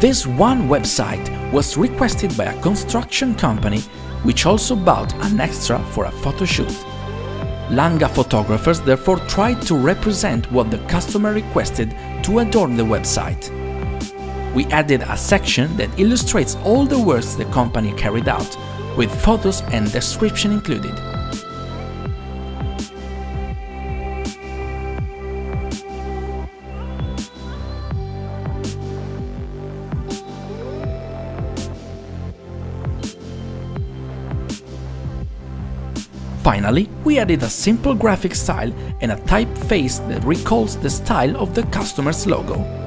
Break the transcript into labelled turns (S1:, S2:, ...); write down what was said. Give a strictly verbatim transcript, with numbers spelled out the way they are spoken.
S1: This one website was requested by a construction company which also bought an extra for a photo shoot. Langa photographers therefore tried to represent what the customer requested to adorn the website. We added a section that illustrates all the works the company carried out, with photos and description included. Finally, we added a simple graphic style and a typeface that recalls the style of the customer's logo.